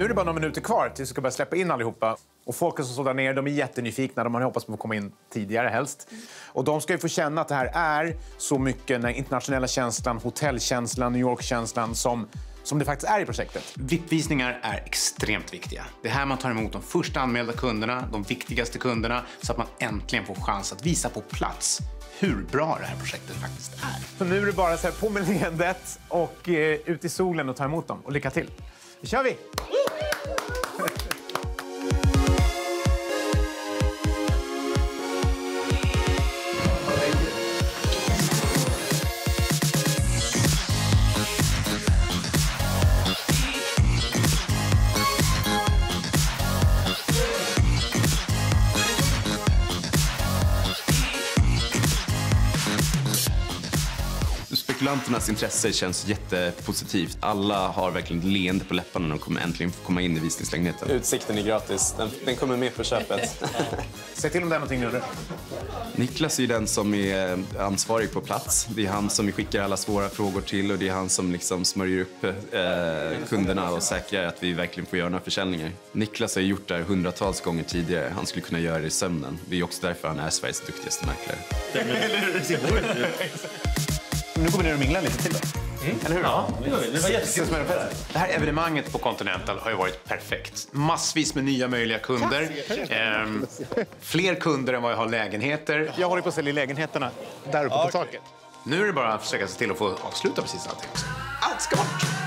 Nu är det bara några minuter kvar tills vi ska börja släppa in allihopa. Och folket som står där nere, de är jättenyfikna. De hoppas på att komma in tidigare helst. Och de ska ju få känna att det här är så mycket den internationella känslan, hotellkänslan, New York-känslan som det faktiskt är i projektet. VIP-visningar är extremt viktiga. Det är här man tar emot de första anmälda kunderna, de viktigaste kunderna, så att man äntligen får chans att visa på plats hur bra det här projektet faktiskt är. Så nu är det bara så här på med leendet och ut i solen och ta emot dem. Och lycka till. Nu kör vi! Spekulanternas intresse känns jättepositivt. Alla har verkligen ett leende på läpparna när de kommer äntligen få komma in i visningslägenheten. Utsikten är gratis. Den kommer med på köpet. Säg till om det är någonting nu. Niklas är den som är ansvarig på plats. Det är han som vi skickar alla svåra frågor till och det är han som liksom smörjer upp kunderna och säkrar att vi verkligen får göra några försäljningar. Niklas har gjort det här hundratals gånger tidigare. Han skulle kunna göra det i sömnen. Det är också därför han är Sveriges duktigaste mäklare. Nu går vi ner och minglar lite till då. Eller hur? Ja, det var jättekul. Det här evenemanget på Continental har ju varit perfekt. Massvis med nya möjliga kunder. Fler kunder än vad jag har lägenheter. Jag håller på att sälja lägenheterna där uppe på taket. Nu är det bara att försöka se till att få avsluta precis allting. Allt ska bort!